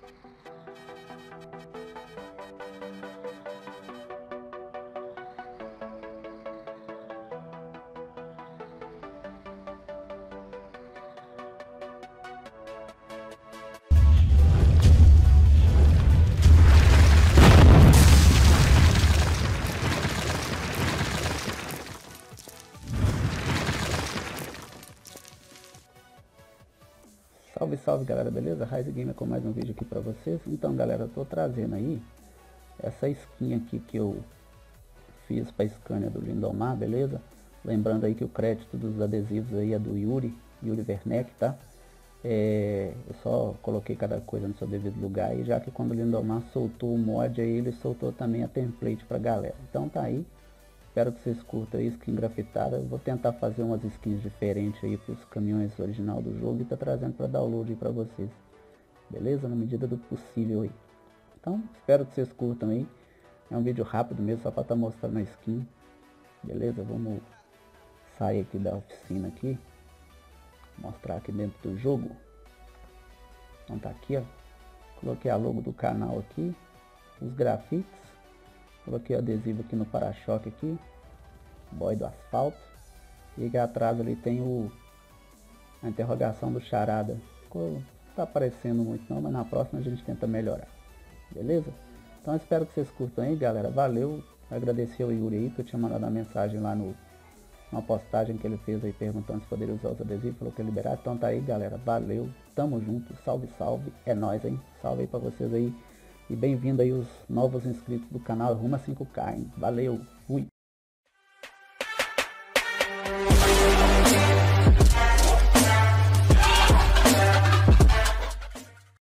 Salve, salve galera, beleza? Ryze Gamer com mais um vídeo aqui pra vocês. Então galera, eu tô trazendo aí essa skin aqui que eu fiz pra Scania do Lindomar, beleza? Lembrando aí que o crédito dos adesivos aí é do Yuri Werneck, tá? Eu só coloquei cada coisa no seu devido lugar, e já que quando o Lindomar soltou o mod aí, ele soltou também a template pra galera. Então tá aí. Espero que vocês curtam aí, skin grafitada. Eu vou tentar fazer umas skins diferentes aí para os caminhões original do jogo e tá trazendo para download aí para vocês. Beleza? Na medida do possível aí. Então, espero que vocês curtam aí. É um vídeo rápido mesmo, só para estar mostrando a skin. Beleza? Vamos sair aqui da oficina aqui. Mostrar aqui dentro do jogo. Então tá aqui, ó. Coloquei a logo do canal aqui. Os grafites. Coloquei o adesivo aqui no para-choque aqui, boy do asfalto, e aqui atrás ali tem a interrogação do charada. Não tá aparecendo muito não, mas na próxima a gente tenta melhorar, beleza? Então espero que vocês curtam aí, galera. Valeu, agradecer ao Yuri aí, que eu tinha mandado uma mensagem lá numa postagem que ele fez aí perguntando se poderia usar os adesivos, falou que ia liberar. Então tá aí, galera, valeu, tamo junto, salve, salve, é nóis, hein? Salve aí pra vocês aí. E bem-vindo aí os novos inscritos do canal rumo a 5K, hein? Valeu, fui!